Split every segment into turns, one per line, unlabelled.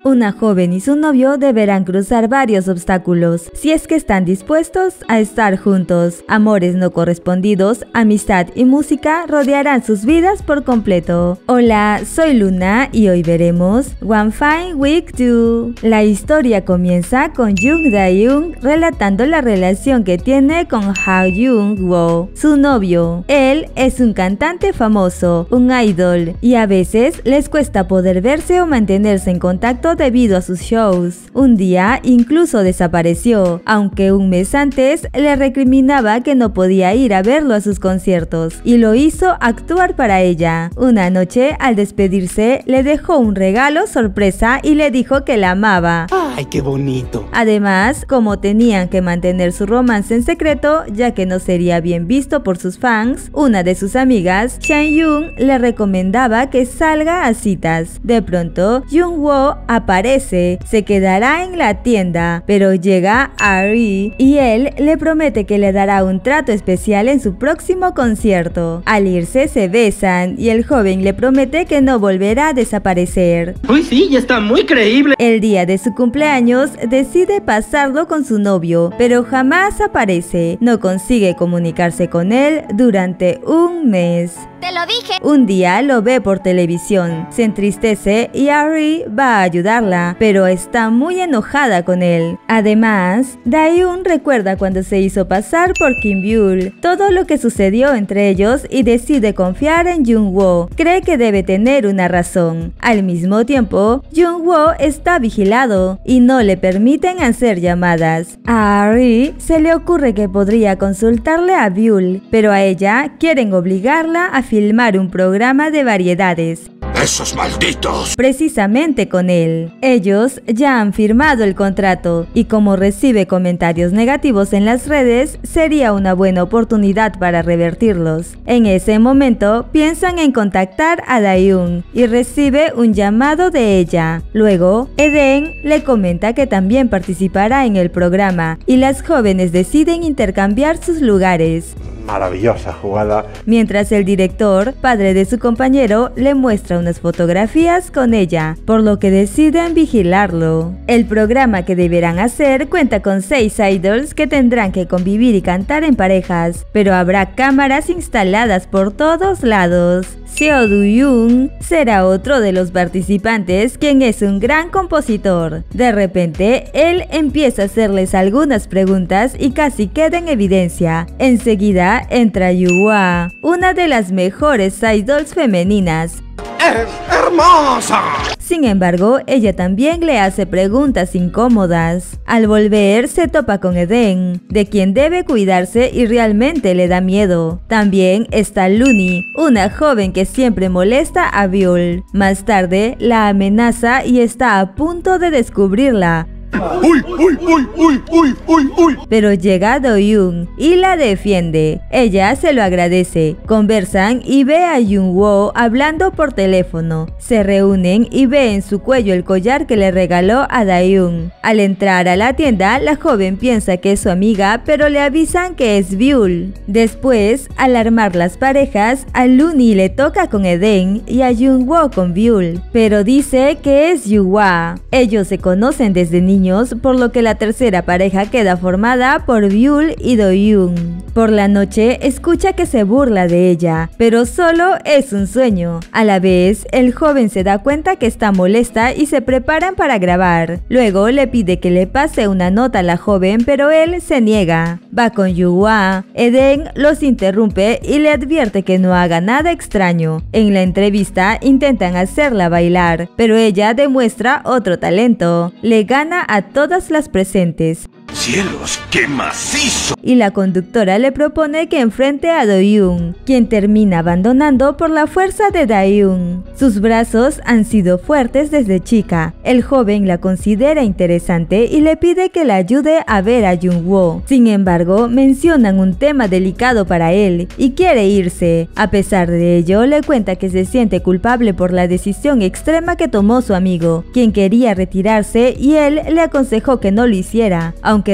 Una joven y su novio deberán cruzar varios obstáculos si es que están dispuestos a estar juntos. Amores no correspondidos, amistad y música rodearán sus vidas por completo. Hola, soy Luna y hoy veremos One Fine Week 2. La historia comienza con Jung Da-young relatando la relación que tiene con Ha Jung-woo, su novio. Él es un cantante famoso, un idol, y a veces les cuesta poder verse o mantenerse en contacto debido a sus shows. Un día incluso desapareció, aunque un mes antes le recriminaba que no podía ir a verlo a sus conciertos, y lo hizo actuar para ella. Una noche, al despedirse, le dejó un regalo sorpresa y le dijo que la amaba.
¡Ay, qué bonito!
Además, como tenían que mantener su romance en secreto, ya que no sería bien visto por sus fans, una de sus amigas, Chan-young, le recomendaba que salga a citas. De pronto, Jung-woo aparece, se quedará en la tienda, pero llega Ari y él le promete que le dará un trato especial en su próximo concierto. Al irse se besan y el joven le promete que no volverá a desaparecer.
¡Uy, sí! ¡Ya está muy creíble!
El día de su cumpleaños decide pasarlo con su novio, pero jamás aparece. No consigue comunicarse con él durante un mes.
¡Te lo dije!
Un día lo ve por televisión, se entristece y Ari va a ayudarla, pero está muy enojada con él. Además, Da-young recuerda cuando se hizo pasar por Kim Byul, todo lo que sucedió entre ellos y decide confiar en Jung-woo. Cree que debe tener una razón. Al mismo tiempo, Jung-woo está vigilado y no le permiten hacer llamadas. A Ari se le ocurre que podría consultarle a Byul, pero a ella quieren obligarla a filmar un programa de variedades.
¡Esos malditos!
Precisamente con él. Ellos ya han firmado el contrato y como recibe comentarios negativos en las redes, sería una buena oportunidad para revertirlos. En ese momento piensan en contactar a Da-young y recibe un llamado de ella. Luego, Eden le comenta que también participará en el programa y las jóvenes deciden intercambiar sus lugares.
Maravillosa jugada.
Mientras el director, padre de su compañero, le muestra unas fotografías con ella, por lo que deciden vigilarlo. El programa que deberán hacer cuenta con 6 idols que tendrán que convivir y cantar en parejas, pero habrá cámaras instaladas por todos lados. Seo Do-young será otro de los participantes, quien es un gran compositor. De repente, él empieza a hacerles algunas preguntas y casi queda en evidencia. Enseguida entra Yuhua, una de las mejores idols femeninas.
¡Es hermosa!
Sin embargo, ella también le hace preguntas incómodas. Al volver, se topa con Eden, de quien debe cuidarse y realmente le da miedo. También está Luni, una joven que siempre molesta a Byul. Más tarde, la amenaza y está a punto de descubrirla.
¡Uy, uy, uy, uy, uy, uy, uy!
Pero llega Do-young y la defiende. Ella se lo agradece. Conversan y ve a Jung-woo hablando por teléfono. Se reúnen y ve en su cuello el collar que le regaló a Da-young. Al entrar a la tienda, la joven piensa que es su amiga, pero le avisan que es Byul. Después, al armar las parejas, a Luni le toca con Eden y a Jung-woo con Byul, pero dice que es Yuhua. Ellos se conocen desde niños, por lo que la tercera pareja queda formada por Byul y Do-young. Por la noche escucha que se burla de ella, pero solo es un sueño. A la vez, el joven se da cuenta que está molesta y se preparan para grabar. Luego le pide que le pase una nota a la joven, pero él se niega. Va con Yuhua. Eden los interrumpe y le advierte que no haga nada extraño. En la entrevista intentan hacerla bailar, pero ella demuestra otro talento. Le gana a todas las presentes.
¡Cielos, qué macizo!
Y la conductora le propone que enfrente a Do-young, quien termina abandonando por la fuerza de Da-young. Sus brazos han sido fuertes desde chica. El joven la considera interesante y le pide que la ayude a ver a Jung-woo. Sin embargo, mencionan un tema delicado para él y quiere irse. A pesar de ello, le cuenta que se siente culpable por la decisión extrema que tomó su amigo, quien quería retirarse y él le aconsejó que no lo hiciera, aunque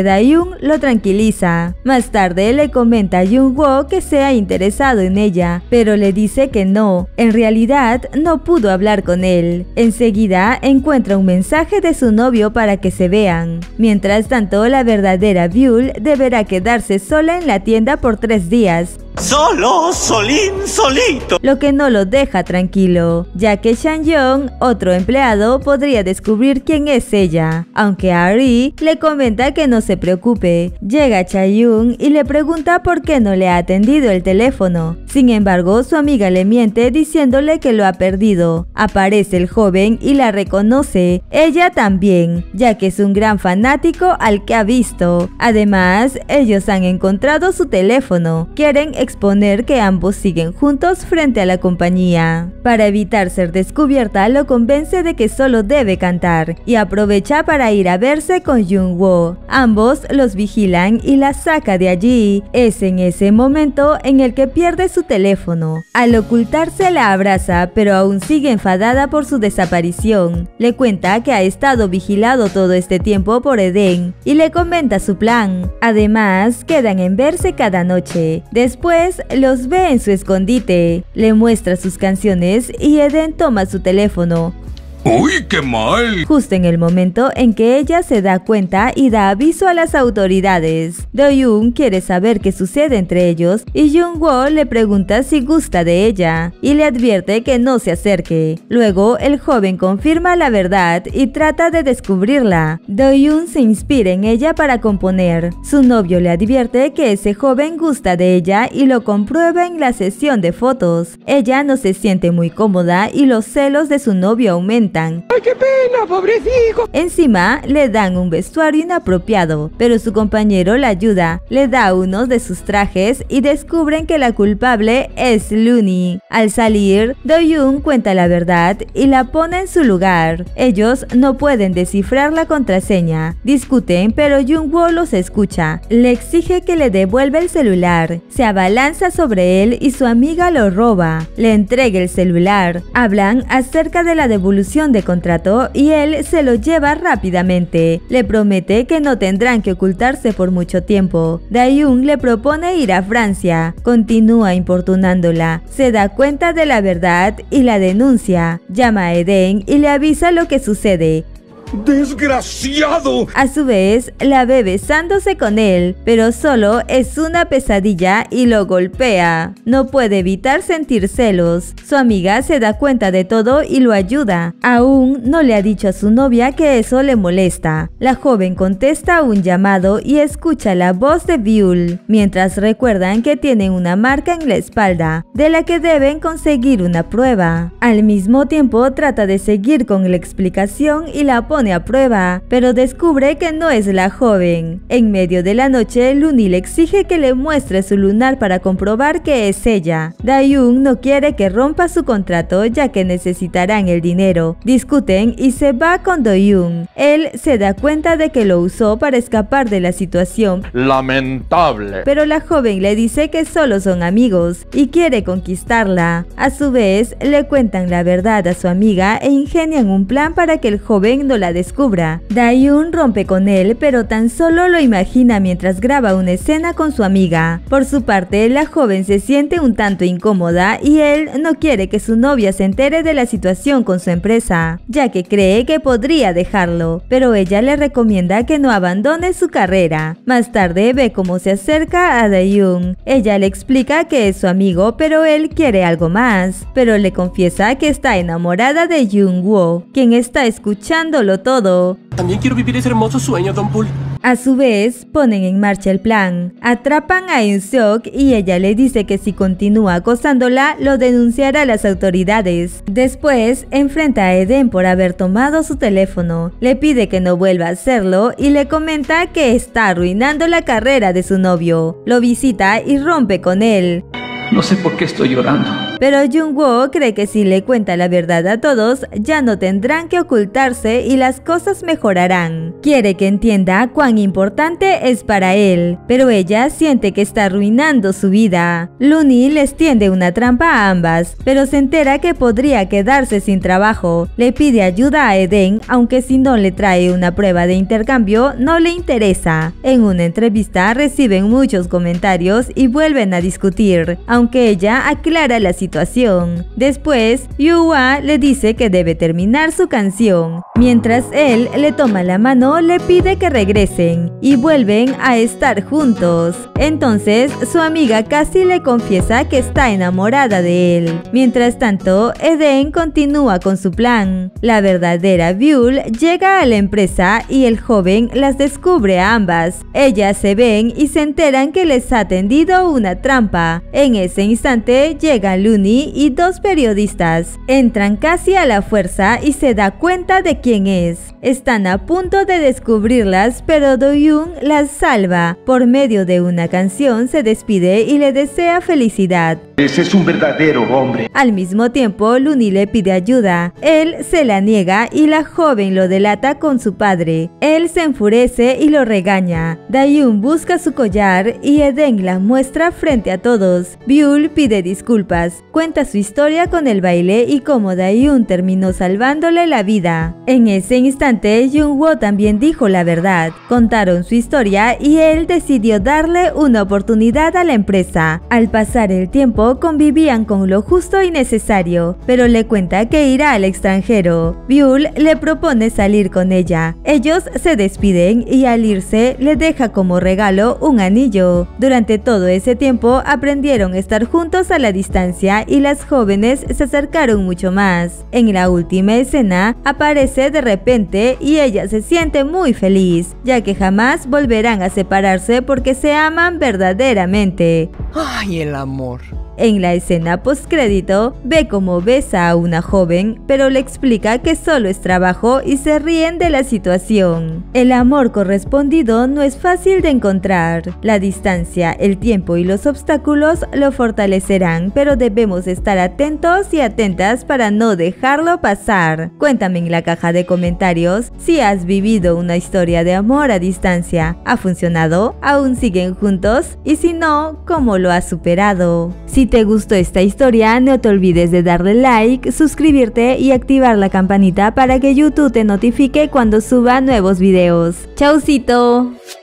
que Daeun lo tranquiliza. Más tarde le comenta a Jung-woo que se ha interesado en ella, pero le dice que no, en realidad no pudo hablar con él. Enseguida encuentra un mensaje de su novio para que se vean. Mientras tanto, la verdadera Byul deberá quedarse sola en la tienda por 3 días.
Solito.
Lo que no lo deja tranquilo, ya que Shan-young, otro empleado, podría descubrir quién es ella. Aunque Ari le comenta que no se preocupe. Llega Chae-young y le pregunta por qué no le ha atendido el teléfono. Sin embargo, su amiga le miente diciéndole que lo ha perdido. Aparece el joven y la reconoce. Ella también, ya que es un gran fanático al que ha visto. Además, ellos han encontrado su teléfono. Quieren exponer que ambos siguen juntos frente a la compañía. Para evitar ser descubierta, lo convence de que solo debe cantar y aprovecha para ir a verse con Jung-woo. Ambos los vigilan y la saca de allí. Es en ese momento en el que pierde su teléfono. Al ocultarse la abraza, pero aún sigue enfadada por su desaparición. Le cuenta que ha estado vigilado todo este tiempo por Eden y le comenta su plan. Además, quedan en verse cada noche. Después los ve en su escondite, le muestra sus canciones y Eden toma su teléfono.
¡Uy, qué mal!
Justo en el momento en que ella se da cuenta y da aviso a las autoridades. Do-yoon quiere saber qué sucede entre ellos y Jung-woo le pregunta si gusta de ella y le advierte que no se acerque. Luego el joven confirma la verdad y trata de descubrirla. Do-yoon se inspira en ella para componer. Su novio le advierte que ese joven gusta de ella y lo comprueba en la sesión de fotos. Ella no se siente muy cómoda y los celos de su novio aumentan. ¡Ay,
qué pena, pobrecito!
Encima le dan un vestuario inapropiado, pero su compañero la ayuda, le da uno de sus trajes y descubren que la culpable es Looney. Al salir, Do-yoon cuenta la verdad y la pone en su lugar. Ellos no pueden descifrar la contraseña. Discuten, pero Jung-woo los escucha. Le exige que le devuelva el celular. Se abalanza sobre él y su amiga lo roba. Le entrega el celular. Hablan acerca de la devolución de contrato y él se lo lleva rápidamente. Le promete que no tendrán que ocultarse por mucho tiempo. Daeun le propone ir a Francia. Continúa importunándola. Se da cuenta de la verdad y la denuncia. Llama a Eden y le avisa lo que sucede.
¡Desgraciado!
A su vez, la ve besándose con él, pero solo es una pesadilla y lo golpea. No puede evitar sentir celos. Su amiga se da cuenta de todo y lo ayuda. Aún no le ha dicho a su novia que eso le molesta. La joven contesta un llamado y escucha la voz de Byul, mientras recuerdan que tienen una marca en la espalda, de la que deben conseguir una prueba. Al mismo tiempo, trata de seguir con la explicación y la pone a prueba, pero descubre que no es la joven. En medio de la noche, Looney le exige que le muestre su lunar para comprobar que es ella. Daeun no quiere que rompa su contrato ya que necesitarán el dinero. Discuten y se va con Do-yoon. Él se da cuenta de que lo usó para escapar de la situación.
Lamentable.
Pero la joven le dice que solo son amigos y quiere conquistarla. A su vez, le cuentan la verdad a su amiga e ingenian un plan para que el joven no la descubra. Daeun rompe con él, pero tan solo lo imagina mientras graba una escena con su amiga. Por su parte, la joven se siente un tanto incómoda y él no quiere que su novia se entere de la situación con su empresa, ya que cree que podría dejarlo, pero ella le recomienda que no abandone su carrera. Más tarde ve cómo se acerca a Daeun. Ella le explica que es su amigo, pero él quiere algo más, pero le confiesa que está enamorada de Jung-woo, quien está escuchándolo todo.
También quiero vivir ese hermoso sueño, Don Pool.
A su vez, ponen en marcha el plan. Atrapan a Eun-seok y ella le dice que si continúa acosándola, lo denunciará a las autoridades. Después, enfrenta a Eden por haber tomado su teléfono. Le pide que no vuelva a hacerlo y le comenta que está arruinando la carrera de su novio. Lo visita y rompe con él.
No sé por qué estoy llorando.
pero Jung-woo cree que si le cuenta la verdad a todos, ya no tendrán que ocultarse y las cosas mejorarán. Quiere que entienda cuán importante es para él, pero ella siente que está arruinando su vida. Looney les tiende una trampa a ambas, pero se entera que podría quedarse sin trabajo. Le pide ayuda a Eden, aunque si no le trae una prueba de intercambio, no le interesa. En una entrevista reciben muchos comentarios y vuelven a discutir, aunque ella aclara la situación. Después, Yua le dice que debe terminar su canción. Mientras él le toma la mano, le pide que regresen y vuelven a estar juntos. Entonces, su amiga casi le confiesa que está enamorada de él. Mientras tanto, Eden continúa con su plan. La verdadera Byul llega a la empresa y el joven las descubre a ambas. Ellas se ven y se enteran que les ha tendido una trampa. En ese instante llegan Looney y dos periodistas. Entran casi a la fuerza y se da cuenta de quién es. Están a punto de descubrirlas, pero Do-young las salva. Por medio de una canción se despide y le desea felicidad.
Ese es un verdadero hombre.
Al mismo tiempo, Looney le pide ayuda. Él se la niega y la joven lo delata con su padre. Él se enfurece y lo regaña. Daeun busca su collar y Eden la muestra frente a todos. Byul pide disculpas, cuenta su historia con el baile y cómo Daeun terminó salvándole la vida. En ese instante, Jung-woo también dijo la verdad. Contaron su historia y él decidió darle una oportunidad a la empresa. Al pasar el tiempo, convivían con lo justo y necesario, pero le cuenta que irá al extranjero. Byul le propone salir con ella. Ellos se despiden y al irse le deja como regalo un anillo. Durante todo ese tiempo aprendieron a estar juntos a la distancia y las jóvenes se acercaron mucho más. En la última escena aparece de repente y ella se siente muy feliz, ya que jamás volverán a separarse porque se aman verdaderamente.
Ay, el amor.
En la escena postcrédito, ve cómo besa a una joven, pero le explica que solo es trabajo y se ríen de la situación. El amor correspondido no es fácil de encontrar. La distancia, el tiempo y los obstáculos lo fortalecerán, pero debemos estar atentos y atentas para no dejarlo pasar. Cuéntame en la caja de comentarios si has vivido una historia de amor a distancia. ¿Ha funcionado? ¿Aún siguen juntos? Y si no, ¿cómo lo has superado? Si te gustó esta historia, no te olvides de darle like, suscribirte y activar la campanita para que YouTube te notifique cuando suba nuevos videos. ¡Chaucito!